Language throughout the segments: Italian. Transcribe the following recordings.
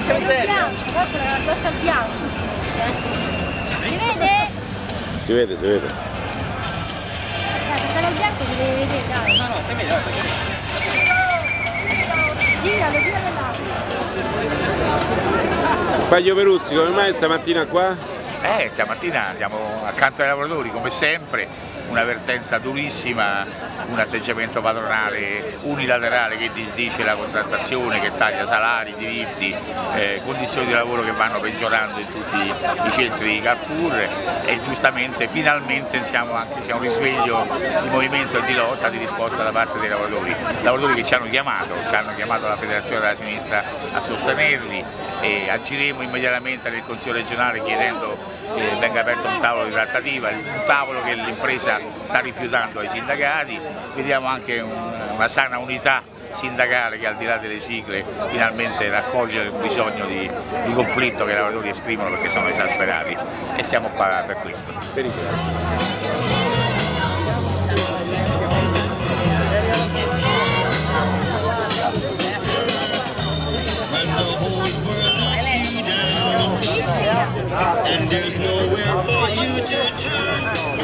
Guarda la costa bianca. Si vede? Si vede, si vede. Dai, il bianco si deve vedere, dai. No, si vede, Giralo, giralo là. Paglio Peruzzi, come mai stamattina qua? Stamattina siamo accanto ai lavoratori come sempre, un'avvertenza durissima, un atteggiamento padronale unilaterale che disdice la contrattazione, che taglia salari, diritti, condizioni di lavoro che vanno peggiorando in tutti i centri di Carrefour e giustamente finalmente c'è un risveglio di movimento e di lotta, di risposta da parte dei lavoratori che ci hanno chiamato la Federazione della Sinistra a sostenerli e agiremo immediatamente nel Consiglio regionale chiedendo che venga aperto un tavolo di trattativa, un tavolo che l'impresa sta rifiutando ai sindacati. Vediamo anche una sana unità sindacale che al di là delle sigle finalmente raccoglie il bisogno di conflitto che i lavoratori esprimono perché sono esasperati e siamo qua per questo. And there's nowhere for you to turn.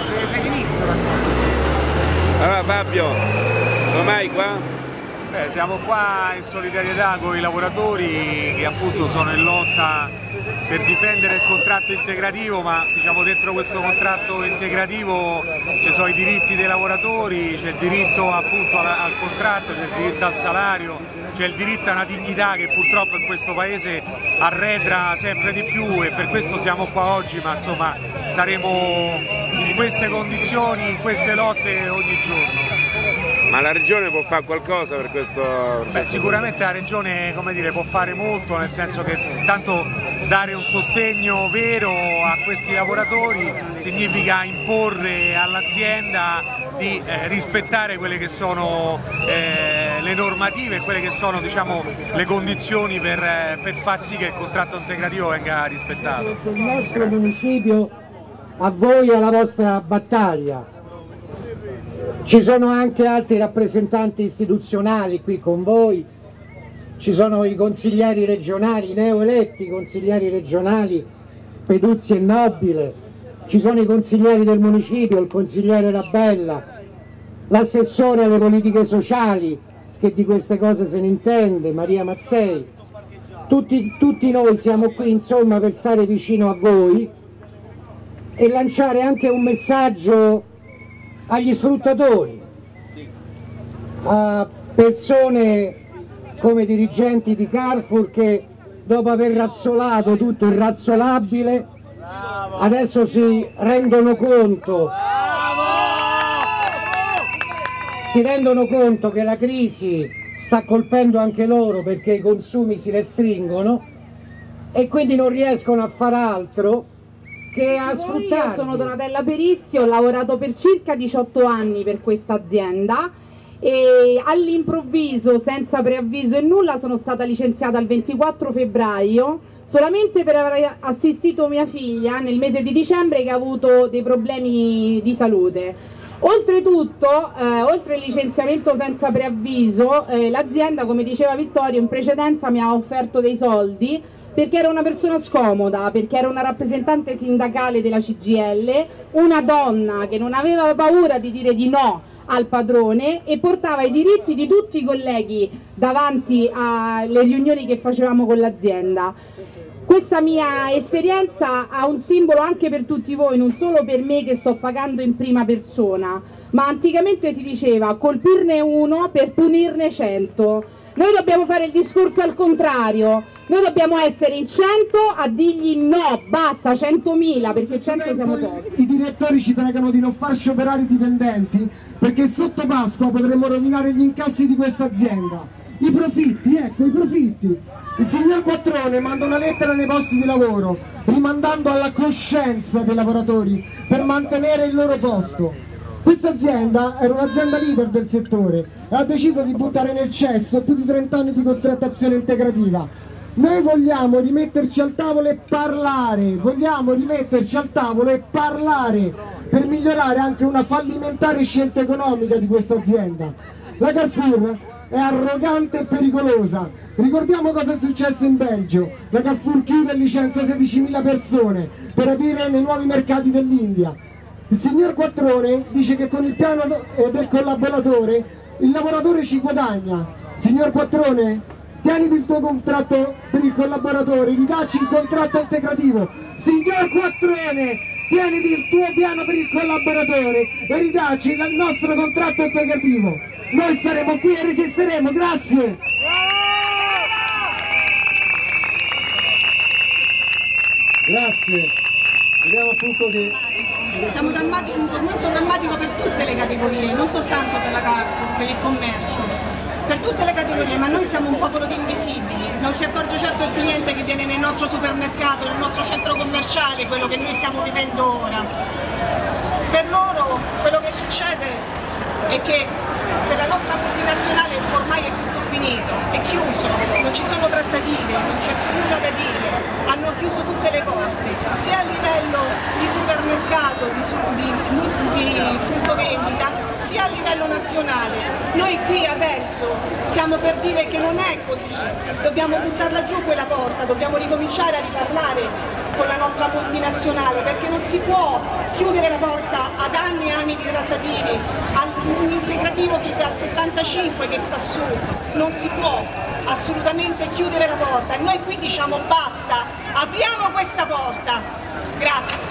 Allora Fabio, come mai qua? Siamo qua in solidarietà con i lavoratori che appunto sono in lotta per difendere il contratto integrativo, ma diciamo dentro questo contratto integrativo ci sono i diritti dei lavoratori, c'è il diritto appunto al contratto, c'è il diritto al salario, c'è il diritto a una dignità che purtroppo in questo paese arretra sempre di più e per questo siamo qua oggi, ma insomma saremo in queste condizioni, in queste lotte ogni giorno. Ma la Regione può fare qualcosa per questo? Sicuramente la Regione, come dire, può fare molto, nel senso che tanto dare un sostegno vero a questi lavoratori significa imporre all'azienda di rispettare quelle che sono le normative e quelle che sono, diciamo, le condizioni per far sì che il contratto integrativo venga rispettato. Il nostro municipio a voi e alla vostra battaglia. Ci sono anche altri rappresentanti istituzionali qui con voi, ci sono i consiglieri regionali, i neoeletti consiglieri regionali Peduzzi e Nobile, ci sono i consiglieri del municipio, il consigliere Rabella, l'assessore alle politiche sociali che di queste cose se ne intende, Maria Mazzei. Tutti noi siamo qui insomma per stare vicino a voi e lanciare anche un messaggio agli sfruttatori, a persone come dirigenti di Carrefour che dopo aver razzolato tutto il razzolabile adesso si rendono conto che la crisi sta colpendo anche loro perché i consumi si restringono e quindi non riescono a far altro che a sfruttare. Io sono Donatella Perissi, ho lavorato per circa 18 anni per questa azienda e all'improvviso, senza preavviso e nulla, sono stata licenziata il 24 febbraio solamente per aver assistito mia figlia nel mese di dicembre che ha avuto dei problemi di salute. Oltretutto, oltre il licenziamento senza preavviso, l'azienda, come diceva Vittorio, in precedenza mi ha offerto dei soldi perché era una persona scomoda, perché era una rappresentante sindacale della CGIL, una donna che non aveva paura di dire di no al padrone e portava i diritti di tutti i colleghi davanti alle riunioni che facevamo con l'azienda. Questa mia esperienza ha un simbolo anche per tutti voi, non solo per me che sto pagando in prima persona, ma anticamente si diceva colpirne uno per punirne 100. Noi dobbiamo fare il discorso al contrario, noi dobbiamo essere in 100 a dirgli no, basta, 100.000, perché 100 siamo pochi. I direttori ci pregano di non far scioperare i dipendenti perché sotto Pasqua potremmo rovinare gli incassi di questa azienda. I profitti, ecco, i profitti. Il signor Quattrone manda una lettera nei posti di lavoro rimandando alla coscienza dei lavoratori per mantenere il loro posto. Questa azienda era un'azienda leader del settore e ha deciso di buttare nel cesso più di 30 anni di contrattazione integrativa. Noi vogliamo rimetterci al tavolo e parlare, per migliorare anche una fallimentare scelta economica di questa azienda. La Carrefour è arrogante e pericolosa Ricordiamo cosa è successo in Belgio, la Carrefour chiude e licenzia 16.000 persone per aprire nei nuovi mercati dell'India. Il signor Quattrone dice che con il piano del collaboratore il lavoratore ci guadagna. Signor Quattrone, tieniti il tuo contratto per il collaboratore, ridacci il contratto integrativo. Signor Quattrone, tieniti il tuo piano per il collaboratore e ridacci il nostro contratto integrativo. Noi staremo qui e resisteremo, grazie! Grazie, vediamo appunto che... Siamo un momento drammatico per tutte le categorie, non soltanto per la Carrefour, per il commercio, per tutte le categorie, ma noi siamo un popolo di invisibili, non si accorge certo il cliente che viene nel nostro supermercato, nel nostro centro commerciale, quello che noi stiamo vivendo ora. Per loro quello che succede è che per la nostra multinazionale ormai è tutto finito, è chiuso, non ci sono trattative, non c'è più nulla da dire, hanno chiuso tutte le porte, sia a livello di supermercato, di punto vendita, sia a livello nazionale. Noi qui adesso stiamo per dire che non è così, dobbiamo buttarla giù quella porta, dobbiamo ricominciare a riparlare con la nostra multinazionale, perché non si può chiudere la porta ad anni e anni di trattative, a un integrativo che dal 75 che sta su, non si può assolutamente chiudere la porta e noi qui diciamo basta, apriamo questa porta. Grazie.